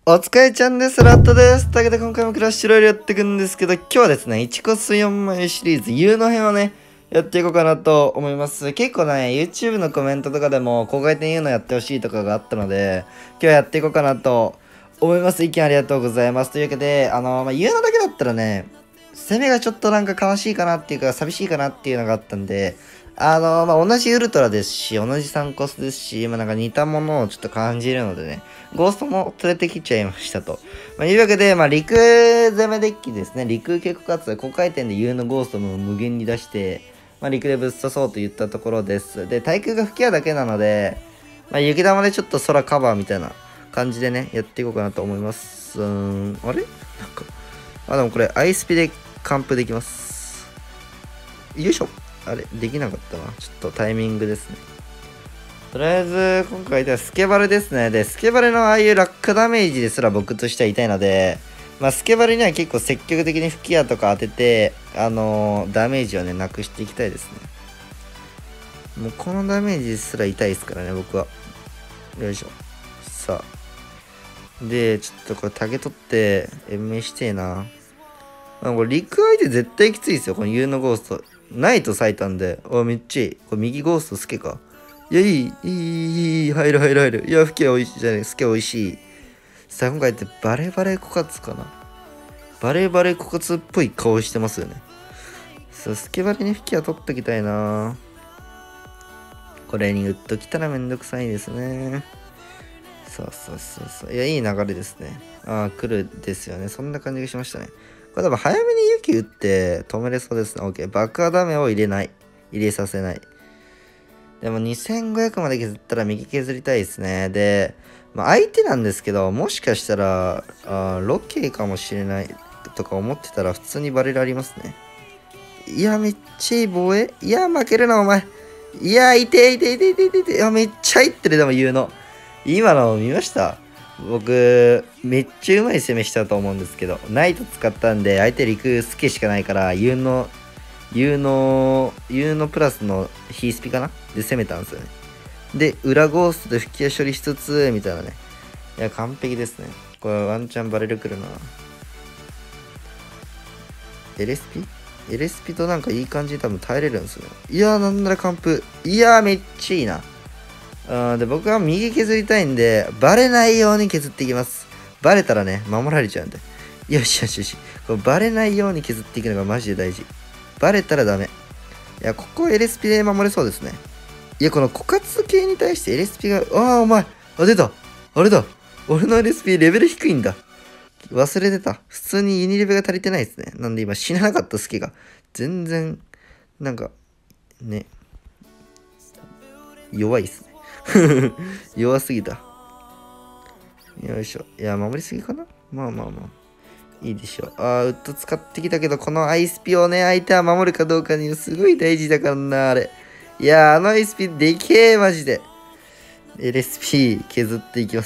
お疲れちゃんです。ラットです。というわけで今回もクラッシュロイヤルやっていくんですけど、今日はですね、1コス4枚シリーズ U の編をね、やっていこうかなと思います。結構ね、YouTube のコメントとかでも、高回転 U のやってほしいとかがあったので、今日はやっていこうかなと思います。意見ありがとうございます。というわけで、U のだけだったらね、攻めがちょっとなんか悲しいかなっていうか、寂しいかなっていうのがあったんで、同じウルトラですし、同じ3コスですし、なんか似たものをちょっと感じるのでね、ゴーストも連れてきちゃいましたと。いうわけで、陸攻めデッキですね。陸結構勝つ、高回転で U のゴーストも無限に出して、陸でぶっ刺そうといったところです。で、対空が吹き矢だけなので、雪玉でちょっと空カバーみたいな感じでね、やっていこうかなと思います。あれなんか、でもこれ、アイスピで完封できます。よいしょ。あれできなかったな。ちょっとタイミングですね。とりあえず、今回ではスケバルですね。で、スケバルのああいう落下ダメージですら僕としては痛いので、スケバルには結構積極的に吹き矢とか当てて、ダメージをね、なくしていきたいですね。もうこのダメージですら痛いですからね、僕は。よいしょ。さあ。で、ちょっとこれタゲ取って、延命してえな。これ、陸相手絶対きついですよ、この U のゴースト。ナイト咲いたんで、めっちゃいい。これ右ゴーストスケか。いや、いい、入る。いや、吹きは美味しいじゃない、スケ美味しい。さあ、今回ってバレバレ枯渇かな。バレバレ枯渇っぽい顔してますよね。さあ、スケバレに吹きは取っときたいな。これに打っときたらめんどくさいですね。そう。いや、いい流れですね。来るですよね。そんな感じがしましたね。これ多分早めに雪打って止めれそうですね。OK。爆破ダメを入れさせない。でも2500まで削ったら右削りたいですね。で、相手なんですけど、もしかしたら、ロケかもしれないとか思ってたら普通にバレルありますね。いや、めっちゃいい防衛。いや、負けるな、お前。いや、痛い。いや、めっちゃ入ってる、でも言うの。今の見ました？僕、めっちゃうまい攻めしたと思うんですけど、ナイト使ったんで、相手陸スケしかないから、ユーのプラスのヒースピかなで攻めたんですよね。で、裏ゴーストで吹き矢処理しつつ、みたいなね。いや、完璧ですね。これワンチャンバレルくるな。LSP となんかいい感じで多分耐えれるんですよね。いやー、なんなら完封。いやー、めっちゃいいな。で、僕は右削りたいんで、バレないように削っていきます。バレたらね、守られちゃうんで。よし。これバレないように削っていくのがマジで大事。バレたらダメ。いや、ここ LSP で守れそうですね。いや、この枯渇系に対して LSP が、お前、出た。あれだ。俺の LSP レベル低いんだ。忘れてた。普通にユニレベが足りてないですね。なんで今死ななかったスケが。全然、なんか、ね、弱いっすね。弱すぎた。よいしょ。いや、守りすぎかな。まあ。いいでしょう。ウッド使ってきたけど、このアイスピをね、相手は守るかどうかにすごい大事だからな、あれ。いや、あのアイスピでけえ、マジで。LSP 削っていきます。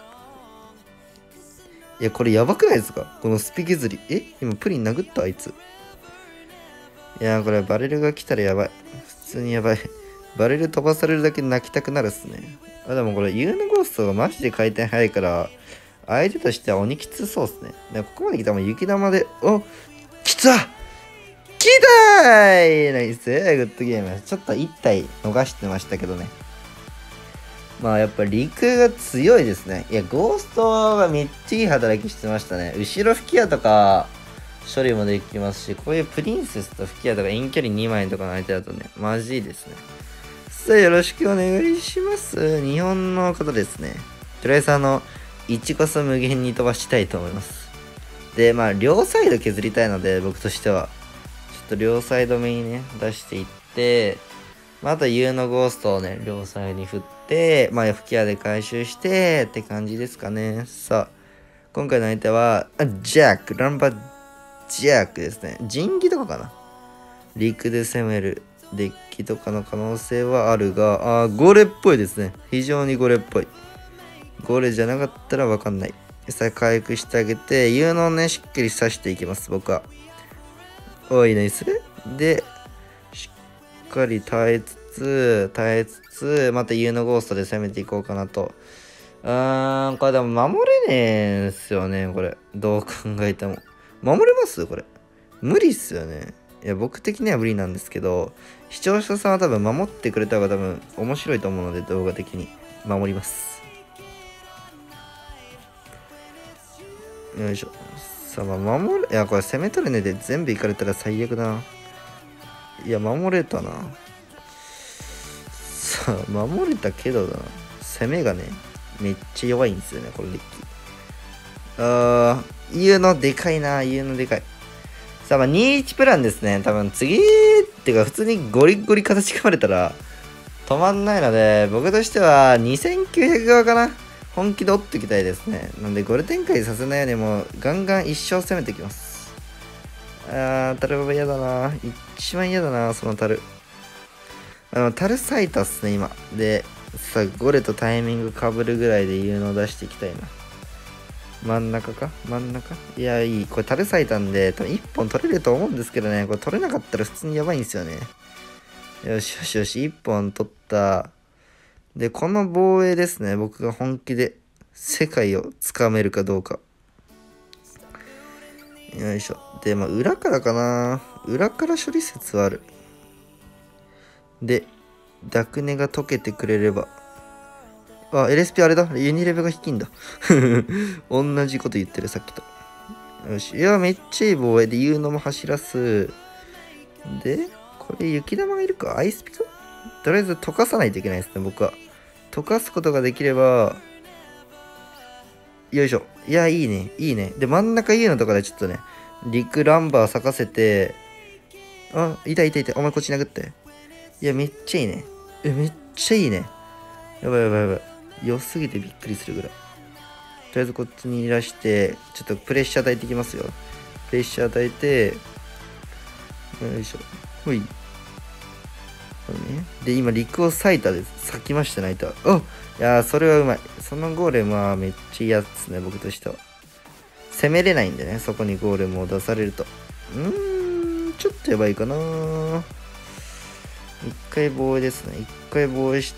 いや、これやばくないですか？このスピ削り。今プリン殴ったあいつ。いや、これバレルが来たらやばい。普通にやばい。バレル飛ばされるだけ泣きたくなるっすね。でもこれ U のゴーストがマジで回転早いから、相手としては鬼きつそうっすね。でここまで来たら雪玉で、来たーいナイスグッドゲーム。ちょっと1体逃してましたけどね。やっぱ陸が強いですね。いや、ゴーストがめっちゃいい働きしてましたね。後ろ吹き矢とか処理もできますし、こういうプリンセスと吹き矢とか遠距離2枚とかの相手だとね、マジいいですね。さあ、よろしくお願いします。日本の方ですね。とりあえず1こそ無限に飛ばしたいと思います。で、両サイド削りたいので、僕としては。ちょっと両サイド目にね、出していって、あと U のゴーストをね、両サイドに振って、吹き矢で回収して、って感じですかね。さあ、今回の相手は、ジャック、ランバジャックですね。人気とかかな。陸で攻めるデッキとかの可能性はあるが、ゴレっぽいですね。非常にゴレっぽい。ゴレじゃなかったらわかんない。さあ、回復してあげて、U のね、しっかり刺していきます、僕は。いいナイスで、しっかり耐えつつ、また U のゴーストで攻めていこうかなとこれでも守れねえんすよね、これ。どう考えても。守れますこれ。無理っすよね。いや、僕的には無理なんですけど、視聴者さんは多分守ってくれた方が多分面白いと思うので、動画的に。守ります。よいしょ。さあ、守る。いや、これ攻め取れねえで全部いかれたら最悪だな。いや、守れたな。さあ、守れたけどな。攻めがね、めっちゃ弱いんですよね、このデッキ。言うのでかいな、言うのでかい。さあ、2-1プランですね。多分次っていうか、普通にゴリゴリ形組まれたら止まんないので、僕としては2900側かな。本気で折っていきたいですね。なんで、ゴル展開させないようにもう、ガンガン一生攻めていきます。タルババ嫌だな。一番嫌だな、そのタル。タル咲いたっすね、今。で、さあ、ゴレとタイミングかぶるぐらいで有能出していきたいな。真ん中か真ん中いや、いい。これ、タル咲いたんで、多分1本取れると思うんですけどね。これ取れなかったら普通にやばいんですよね。よしよしよし、1本取った。で、この防衛ですね。僕が本気で世界をつかめるかどうか。よいしょ。で、裏からかな。裏から処理説はある。で、ダクネが解けてくれれば。LSP あれだ。ユニレベが低いんだ。同じこと言ってる、さっきと。よし。いや、めっちゃいい防衛で言うのも走らす。で、これ雪玉がいるかアイスピかとりあえず溶かさないといけないですね、僕は。溶かすことができれば、よいしょ。いや、いいね。いいね。で、真ん中言うのとかでちょっとね、陸ランバー咲かせて、痛い痛い痛い。お前こっち殴って。いや、めっちゃいいね。めっちゃいいね。やばいやばいやばい。良すぎてびっくりするぐらい。とりあえずこっちにいらして、ちょっとプレッシャー与えていきますよ。プレッシャー与えて、よいしょ。ほい。これね。で、今、陸を咲いたです。咲きましたね、いやー、それはうまい。そのゴーレムはめっちゃ嫌ですね、僕としては。攻めれないんでね、そこにゴーレムを出されると。ちょっとやばいかな。一回防衛ですね。一回防衛して、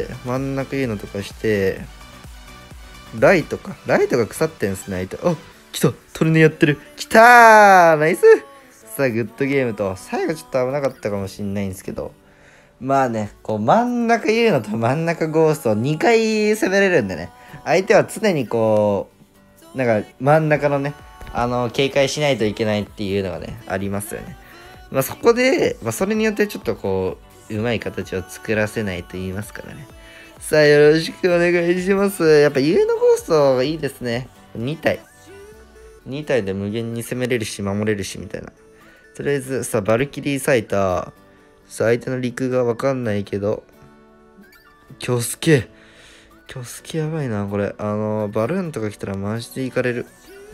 真ん中言うのとかして、ライトが腐ってんすね、相手。来たトルネやってる来たーナイスさあ、グッドゲームと、最後ちょっと危なかったかもしんないんですけど、まあね、こう真ん中言うのと真ん中ゴーストを2回攻めれるんでね、相手は常にこう、なんか真ん中のね、警戒しないといけないっていうのがね、ありますよね。そこで、それによってちょっとこう、うまい形を作らせないと言いますからね。さあ、よろしくお願いします。やっぱ U のゴーストがいいですね。2体。2体で無限に攻めれるし、守れるし、みたいな。とりあえず、さあ、バルキリーサイター。さあ、相手の陸がわかんないけど。京介やばいな、これ。バルーンとか来たらマジでいかれる。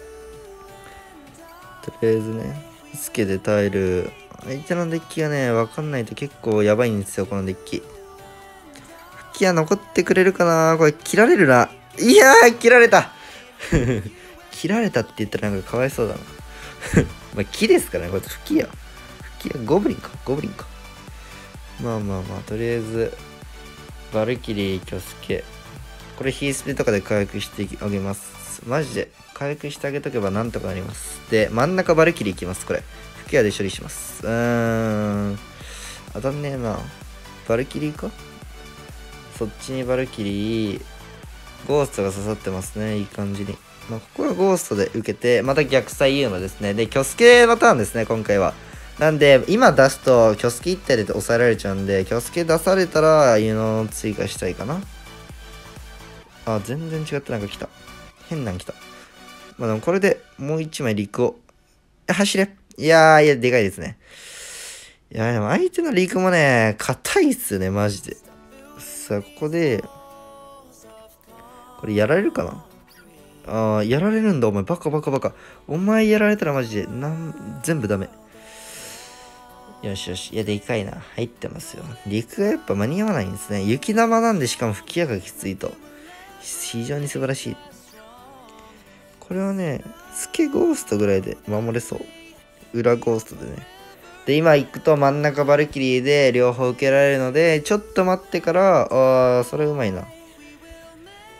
とりあえずね、スケで耐える。相手のデッキがね、わかんないと結構やばいんですよ、このデッキ。吹き矢残ってくれるかなこれ、切られるな。いやー、切られた切られたって言ったらなんかかわいそうだな。木ですからね、これ吹き矢。ゴブリンか。とりあえず、バルキリー、キョスケ。これ、ヒースピとかで回復してあげます。マジで、回復してあげとけばなんとかなります。で、真ん中バルキリーいきます、これ。吹き矢で処理します。当たんねえな。バルキリーかそっちにバルキリー、ゴーストが刺さってますね。いい感じに。ここはゴーストで受けて、また逆サイユーマですね。で、キョスケのターンですね、今回は。なんで、今出すと、キョスケ1体で抑えられちゃうんで、キョスケ出されたら、ユノ追加したいかな。全然違ってなんか来た。変なん来た。でもこれでもう1枚陸を。走れ。いや、でかいですね。いや、でも相手の陸もね、硬いっすね、マジで。さあ、ここで、これやられるかなやられるんだ、お前。バカ。お前やられたらマジで、全部ダメ。よし。いや、でかいな。入ってますよ。陸がやっぱ間に合わないんですね。雪玉なんで、しかも吹き矢がきついと。非常に素晴らしい。これはね、スケゴーストぐらいで守れそう。裏ゴーストでね。で、今行くと真ん中バルキリーで両方受けられるので、ちょっと待ってから、それうまいな。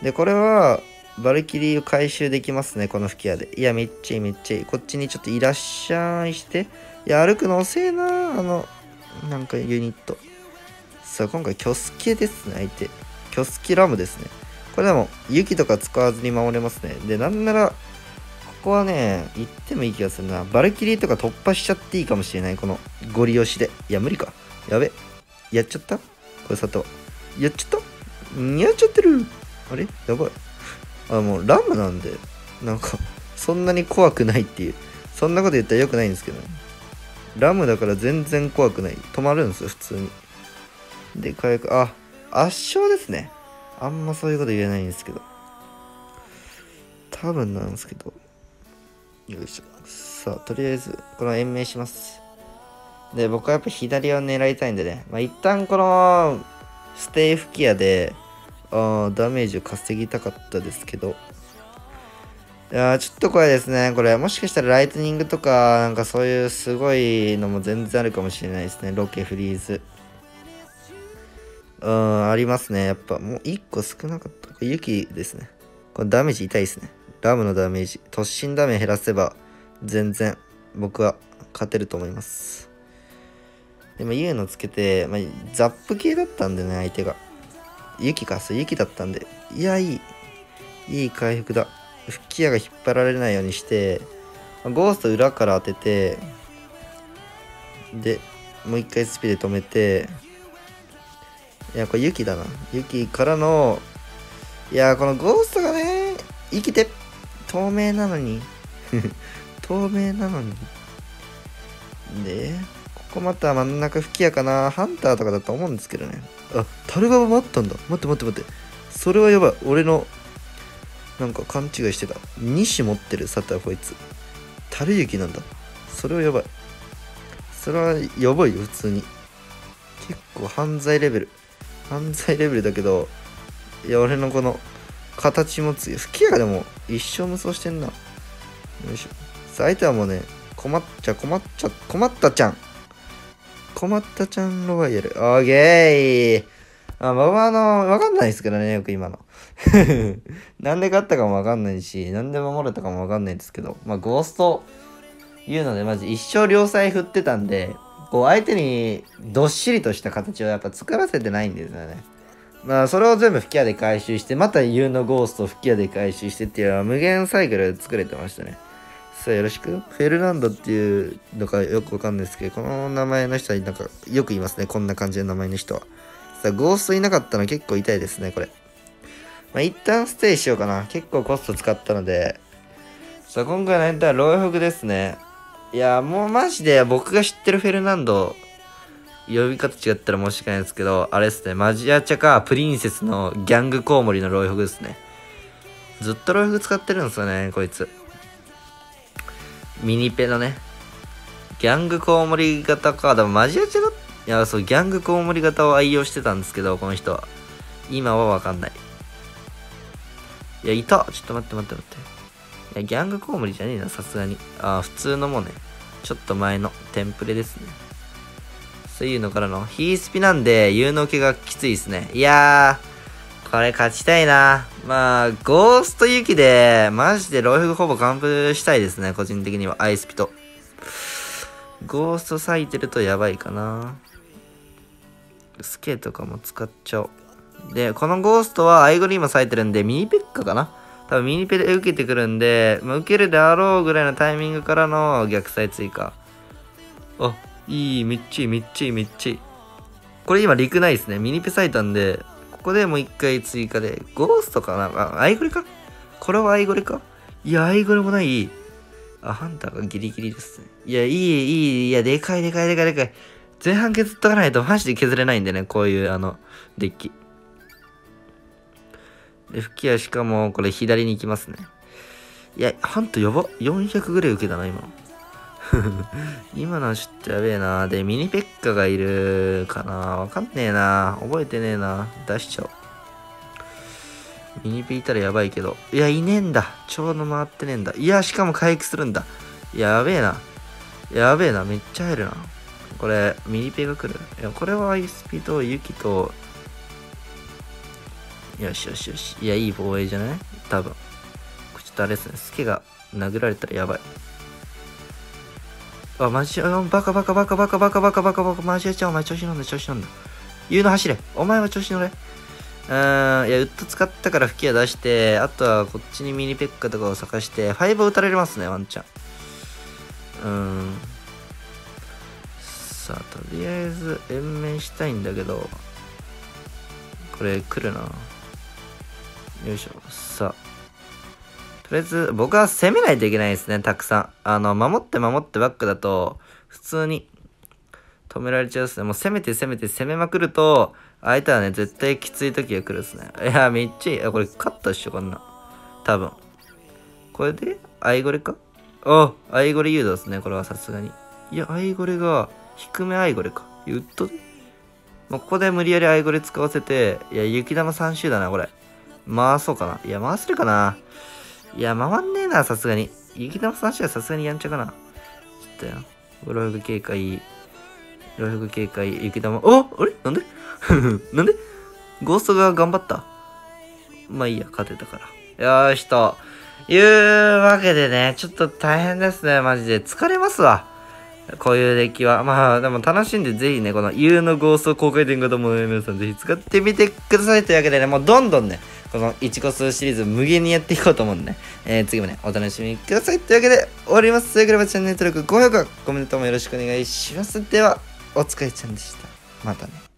で、これは、バルキリーを回収できますね、この吹き矢で。いや、めっちゃいい、めっちゃいい。こっちにちょっといらっしゃいして。いや、歩くの遅えな、なんかユニット。さあ、今回、キョスケですね、相手。キョスケラムですね。これでも、雪とか使わずに守れますね。で、なんなら、ここはね、行ってもいい気がするな。バルキリーとか突破しちゃっていいかもしれない。このゴリ押しで。いや、無理か。やべ。やっちゃったこれ、佐藤。やっちゃったやっちゃってる。あれやばい。もうラムなんで、なんか、そんなに怖くないっていう。そんなこと言ったらよくないんですけどね。ラムだから全然怖くない。止まるんですよ、普通に。で、火薬、圧勝ですね。あんまそういうこと言えないんですけど。多分なんですけど。よいしょ。さあ、とりあえず、この延命します。で、僕はやっぱ左を狙いたいんでね。一旦この、ステイ吹き矢で、ダメージを稼ぎたかったですけど。いやー、ちょっと怖いですね。これ、もしかしたらライトニングとか、なんかそういうすごいのも全然あるかもしれないですね。ロケ、フリーズ。ありますね。やっぱ、もう1個少なかった。これ、雪ですね。これダメージ痛いですね。ラムのダメージ。突進ダメ減らせば、全然、僕は勝てると思います。でも、ユーのつけて、ザップ系だったんでね、相手が。雪か、そう、雪だったんで。いや、いい回復だ。吹き矢が引っ張られないようにして、ゴースト裏から当てて、で、もう一回スピで止めて、いや、これ雪だな。雪からの、いや、このゴーストがね、生きて、透明なのに。透明なのに。で、ここまた真ん中吹き矢かな。ハンターとかだと思うんですけどね。タルババもあったんだ。待って。それはやばい。俺の、なんか勘違いしてた。2種持ってる、さてはこいつ。樽雪なんだ。それはやばい。それはやばいよ、普通に。結構犯罪レベル。犯罪レベルだけど、いや、俺のこの、形持つよ。吹き矢がでも、一生無双してんな。よいしょ。さあ、相手はもうね、困ったちゃん。困ったちゃんロワイヤル。オーケー。僕はわかんないですけどね、よく今の。なんで勝ったかもわかんないし、なんで守れたかもわかんないんですけど、ゴースト言うので、まず一生両サイ振ってたんで、こう相手にどっしりとした形をやっぱ作らせてないんですよね。それを全部吹き矢で回収して、また U のゴーストを吹き矢で回収してっていうのは無限サイクルで作れてましたね。さあよろしく。フェルナンドっていうのかよくわかんないですけど、この名前の人はなんかよく言いますね。こんな感じの名前の人は。さあ、ゴーストいなかったの結構痛いですね、これ。一旦ステイしようかな。結構コスト使ったので。さあ、今回のエンターロイフグですね。いや、もうマジで僕が知ってるフェルナンド、呼び方違ったら申し訳ないですけど、あれですね、マジアチャかプリンセスのギャングコウモリのロイフグですね。ずっとロイフグ使ってるんですよね、こいつ。ミニペのね。ギャングコウモリ型か、でもマジアチャだ。いや、そう、ギャングコウモリ型を愛用してたんですけど、この人は。今はわかんない。いや、いた。ちょっと待って。いや、ギャングコウモリじゃねえな、さすがに。普通のもんね。ちょっと前のテンプレですね。そういうのからの、ヒースピなんで、有能系がきついですね。いやー、これ勝ちたいな。ゴーストユキで、マジでロイフグほぼ完封したいですね、個人的には。アイスピと。ゴースト咲いてるとやばいかな。スケとかも使っちゃおう。で、このゴーストはアイゴリ今咲いてるんで、ミニペッカかな。多分ミニペで受けてくるんで、受けるであろうぐらいのタイミングからの逆サイ追加。いい、めっちゃいい。これ今陸ないですね。ミニペ咲いたんで、ここでもう一回追加で、ゴーストかなアイゴリかこれはアイゴリかいや、アイゴリもない。ハンターがギリギリですね。いや、いや、でかい。前半削っとかないとマジで削れないんでね、こういうデッキ。で、吹き矢しかも、これ左に行きますね。いや、ハントやば。400ぐらい受けたな、今の。今のはちょっとやべえな。で、ミニペッカがいるかな。わかんねえな。覚えてねえな。出しちゃおう。ミニペいたらやばいけど。いや、いねえんだ。ちょうど回ってねえんだ。いや、しかも回復するんだ。やべえな。めっちゃ入るな。これ、ミニペが来る。いや、これはアイスピとユキと、 よしよしよし。いや、いい防衛じゃない多分。ちょっとあれですね。スケが殴られたらやばい。あ、マジ、バカバカバカバカバカバカバカバカ、マジやっちゃう。お前調子乗んだ、調子乗んだ。言うの走れ。お前は調子乗れ。いや、ウッド使ったから吹き矢出して、あとはこっちにミニペッカとかを探して、5を打たれますね、ワンチャン。さあ、とりあえず延命したいんだけど、これ来るな。よいしょ。さあ。とりあえず、僕は攻めないといけないですね、たくさん。守って守ってばっかだと、普通に止められちゃうですね。もう攻めて攻めて攻めまくると、相手はね、絶対きつい時が来るですね。いや、めっちゃいい。これ勝ったっしょ、こんな。多分。これで、アイゴレかアイゴレ誘導ですね、これはさすがに。いや、アイゴレが、低めアイゴレか。ウッドでもうここで無理やりアイゴレ使わせて、いや、雪玉3周だな、これ。回そうかな。いや、回せるかな。いや、回んねえな、さすがに。雪玉3周はさすがにやんちゃかな。ちょっとよ。ブロフグ警戒。ブロフグ警戒、雪玉。あれなんでなんでゴーストが頑張ったまあいいや、勝てたから。よーしと。いうわけでね、ちょっと大変ですね、マジで。疲れますわ。こういうデッキは。まあ、でも楽しんでぜひね、この U のゴースト公開電型も皆さんぜひ使ってみてくださいというわけでね、もうどんどんね、この1コスシリーズ無限にやっていこうと思うんでね、次もね、お楽しみくださいというわけで終わります。それからチャンネル登録、高評価、コメントもよろしくお願いします。では、お疲れちゃんでした。またね。